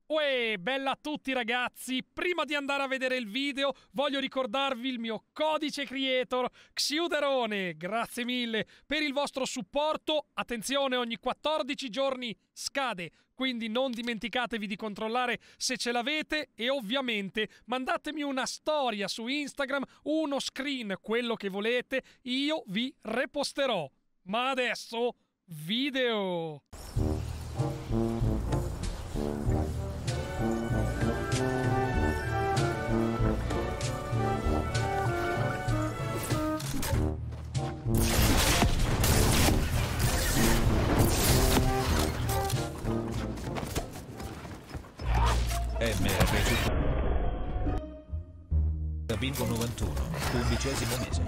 Uè, bella a tutti ragazzi, prima di andare a vedere il video voglio ricordarvi il mio codice creator Xiuderone, grazie mille per il vostro supporto, attenzione ogni 14 giorni scade, quindi non dimenticatevi di controllare se ce l'avete e ovviamente mandatemi una storia su Instagram, uno screen, quello che volete, io vi reposterò. Ma adesso, video! MR Bingo 91, 11° mese.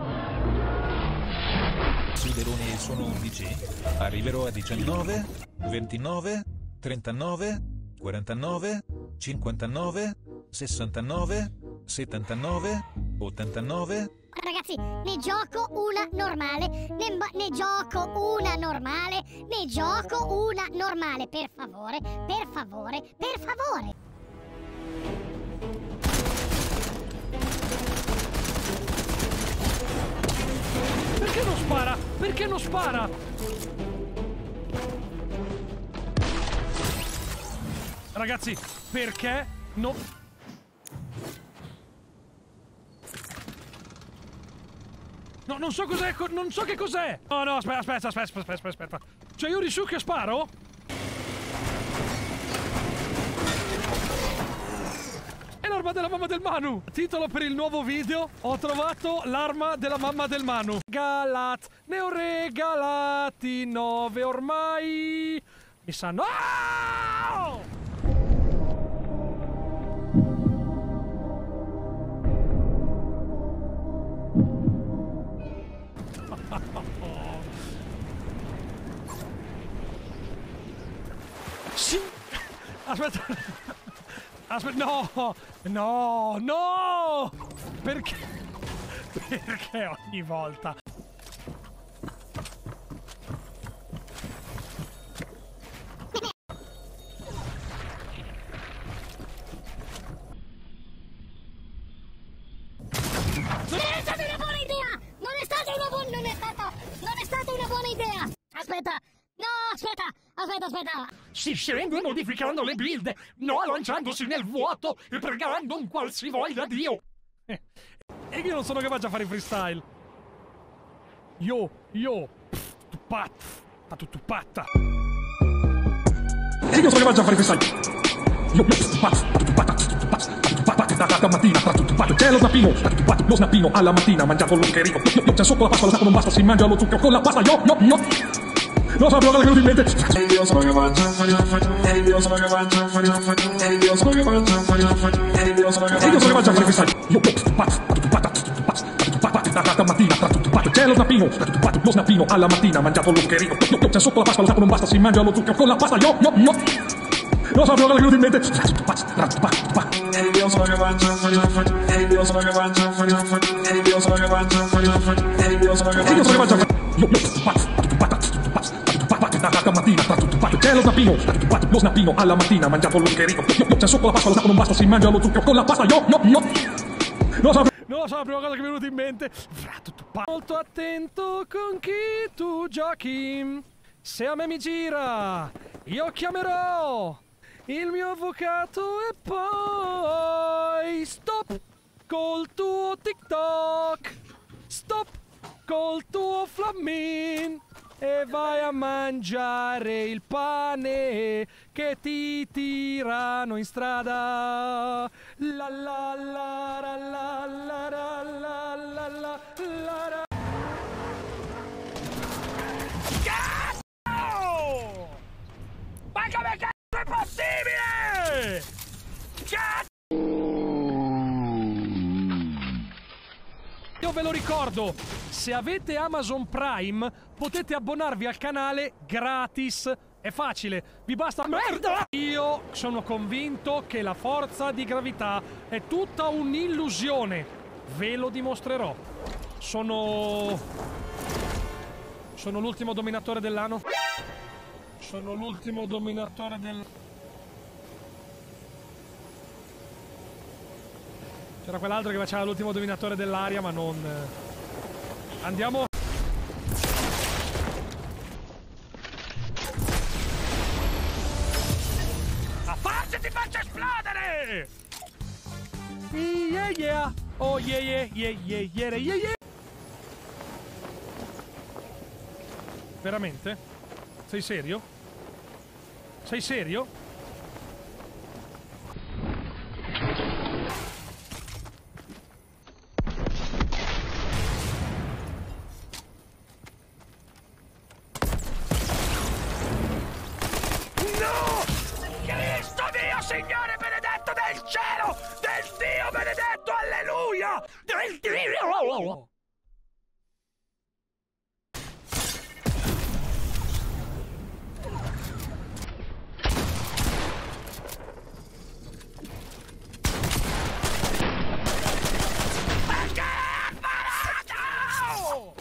Xiuderone e il suono 11. Arriverò a 19, 29, 39, 49, 59, 69, 79, 89. Ragazzi, ne gioco una normale, ne gioco una normale, ne gioco una normale, per favore, per favore, per favore. Perché non spara? Perché non spara? Ragazzi, perché no? No, non so cos'è, non so che cos'è! No, no, aspetta. Cioè io risucchio e sparo? È l'arma della mamma del Manu! Titolo per il nuovo video: ho trovato l'arma della mamma del Manu. Ne ho regalati 9 ormai. Mi sa no! Sì. Aspetta. Aspetta, no! Perché? Perché ogni volta? Non è stata una buona idea! Non è stata una buona idea! Aspetta! No, aspetta! Si scendono modificando le build, no lanciandosi nel vuoto e pregando un qualsivoglia Dio. E io non sono capace a fare freestyle. Io, tupatta. E io sono capace a fare freestyle. Io, da mattina, c'è lo snappino alla mattina, mangiato lo zuccherino. Io, c'è sotto la pasta, lo snappo non basta, si mangia lo zucchero con la pasta, io. Non sapevo cosa che venuto in mente. Io sono che mangio, io sono che mangio, io sono che mangio, io sono che mangio a fare freestyle. Io, da mattina, c'è lo snappino alla mattina, mangiato lo zuccherino. Io, c'è sotto la pasta, lo snappo non basta, si mangia lo zucchero con la pasta, io. Non sapevo cosa che venuto in mente. Io sono che mangio, io sono che mangio, io sono che mangio, io sono che mangio. Da mattina, c'è lo snappino alla mattina, mangiato lo zuccherino. Io, c'è sotto la pasta, lo snappo non basta, si mangia lo zucchero con la pasta, io. Non lo so, la prima cosa che mi è venuta in mente. Molto attento con chi tu giochi. Se a me mi gira, io chiamerò il mio avvocato e poi stop col tuo TikTok, stop col tuo flammin e vai a mangiare il pane che ti tirano in strada. La la la la la la la la la la la. Cazzo! Ma come cazzo è possibile? Cazzo! Io ve lo ricordo, se avete Amazon Prime potete abbonarvi al canale gratis. È facile, vi basta merda! Io sono convinto che la forza di gravità è tutta un'illusione. Ve lo dimostrerò. Sono l'ultimo dominatore dell'anno. Sono l'ultimo dominatore del... C'era quell'altro che faceva l'ultimo dominatore dell'aria, ma non... Andiamo... A farsi ti faccio esplodere! Yeah yeah! Oh yeah yeah yeah yeah yeah yeah yeah! Veramente? Sei serio? Sei serio? Signore benedetto del cielo! Del Dio benedetto! Alleluia! Del Dio! Perché ha sparato?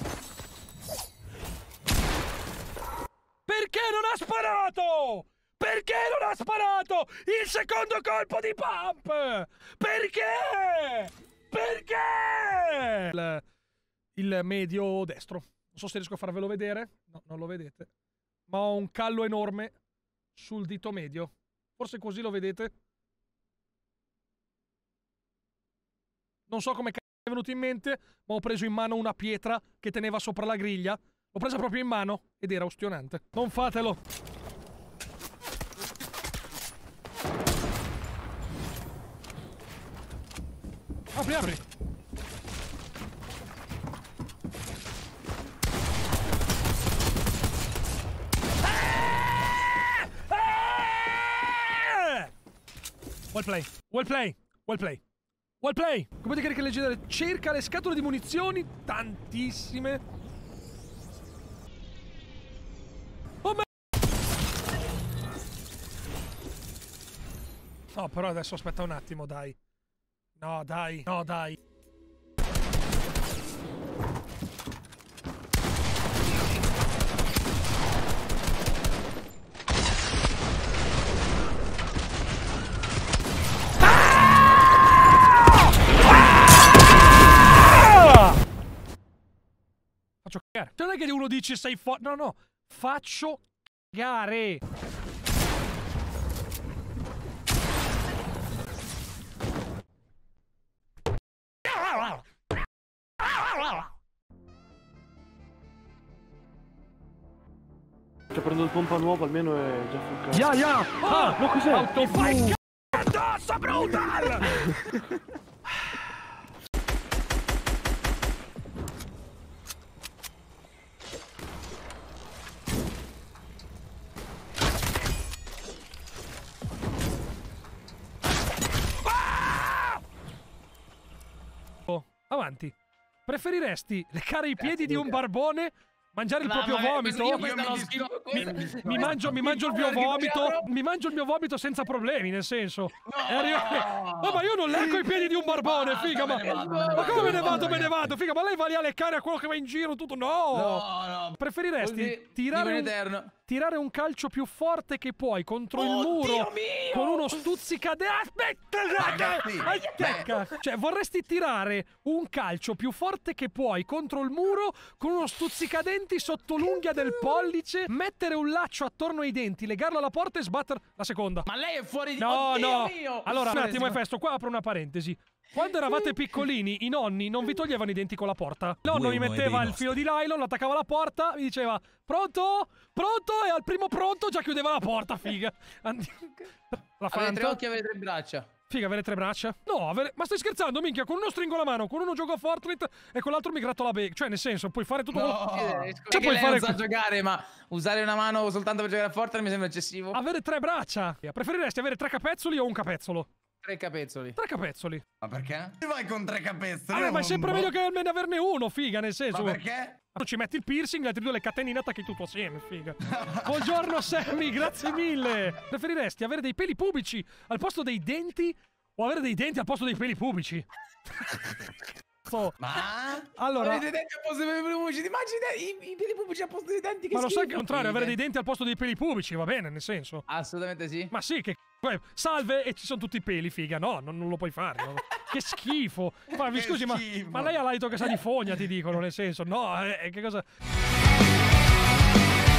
Perché non ha sparato? Perché non ha sparato il secondo colpo di pump? Perché? Perché? Il medio destro. Non so se riesco a farvelo vedere. No, non lo vedete. Ma ho un callo enorme sul dito medio. Forse così lo vedete. Non so come cazzo è venuto in mente, ma ho preso in mano una pietra che teneva sopra la griglia. L'ho presa proprio in mano ed era ustionante. Non fatelo. Apri, apri! Well play, well play, well play, well play! Come dire che leggendare cerca le scatole di munizioni, tantissime. Oh ma... No, però adesso aspetta un attimo, dai. No, dai. No, dai. Faccio cagare. Non è che uno dice sei forte. No, no. Faccio cagare. Cioè prendo il pompa nuovo, almeno è già sul cazzo. Ya, ya! Ah, ma cos'è? Ti fai addosso, brutal! Oh, avanti. Preferiresti leccare i piedi di un barbone? Mangiare il proprio vomito? Mi mangio il mio vomito. Mi mangio il mio vomito senza problemi, nel senso. Oh, ma io non lecco i piedi di un barbone, figa, ma come me ne vado, figa, ma lei va lì a leccare a quello che va in giro, tutto. No! Preferiresti tirare un calcio più forte che puoi contro il muro con uno stuzzicadenti? Aspetta! Cioè, vorresti tirare un calcio più forte che puoi contro il muro con uno stuzzicadenti sotto l'unghia del pollice, mettere un laccio attorno ai denti, legarlo alla porta e sbattere la seconda. Ma lei è fuori di... No, no. Allora, un attimo, Efesto, qua apro una parentesi. Quando eravate piccolini, i nonni non vi toglievano i denti con la porta. Il nonno mi metteva il filo di nylon, lo attaccava alla porta, mi diceva pronto? Pronto? E al primo pronto già chiudeva la porta, figa. La Avere 3 occhi e avere 3 braccia. Figa, avere 3 braccia? No, ma stai scherzando, minchia? Con uno stringo la mano, con uno gioco a Fortnite e con l'altro mi gratto la bega. Cioè, nel senso, puoi fare tutto Cioè, puoi fare... non sa giocare, ma usare una mano soltanto per giocare a Fortnite mi sembra eccessivo. Avere 3 braccia. Preferiresti avere 3 capezzoli o un capezzolo? 3 capezzoli. 3 capezzoli. Ma perché? Ti vai con 3 capezzoli? Allora, ma è sempre meglio che almeno averne uno, figa, nel senso. Ma perché? Tu ci metti il piercing, le altre 2 le catenine, attacchi tutto assieme, figa. Buongiorno Sammy, grazie mille. Preferiresti avere dei peli pubici al posto dei denti o avere dei denti al posto dei peli pubici? Ma? Allora, avere dei denti al posto dei peli pubici. Ti immagini i peli pubici al posto dei denti? Che ma lo sai che al contrario, avere dei denti al posto dei peli pubici, va bene, nel senso. Assolutamente sì. Ma sì, che salve e ci sono tutti i peli, figa. No, non lo puoi fare. No. Che schifo. Ma mi scusi, ma lei ha l'alito che sa di fogna, ti dicono, nel senso, no, che cosa...